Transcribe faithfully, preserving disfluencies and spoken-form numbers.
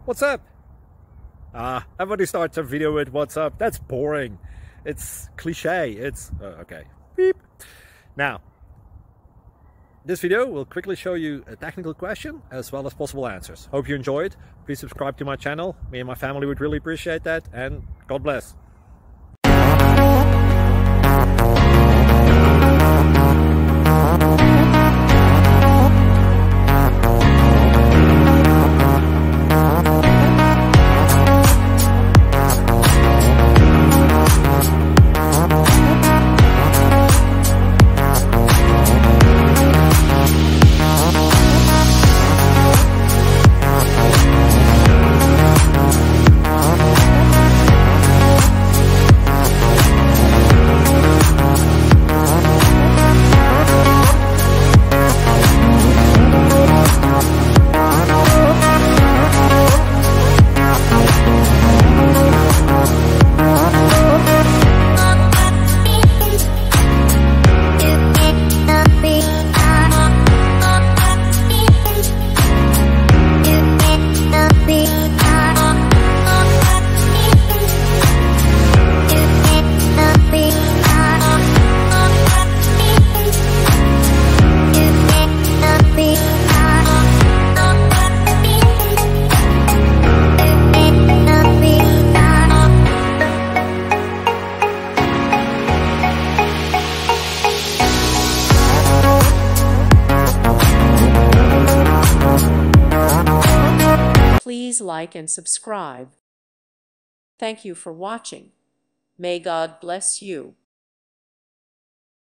What's up? Ah, everybody starts a video with what's up. That's boring. It's cliche. It's uh, okay. Beep. Now, this video will quickly show you a technical question as well as possible answers. Hope you enjoy it. Please subscribe to my channel. Me and my family would really appreciate that, and God bless. Please like and subscribe. Thank you for watching. May God bless you.